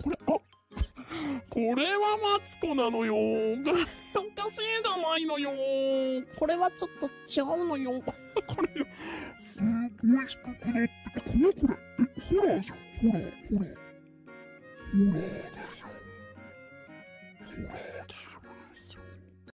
これ、これはマツコなのよ。おかしいじゃないのよ。これはちょっと違うのよ。これよ。すごい低くなって、これ。ホラーじゃん。ホラーだよ。ホラー。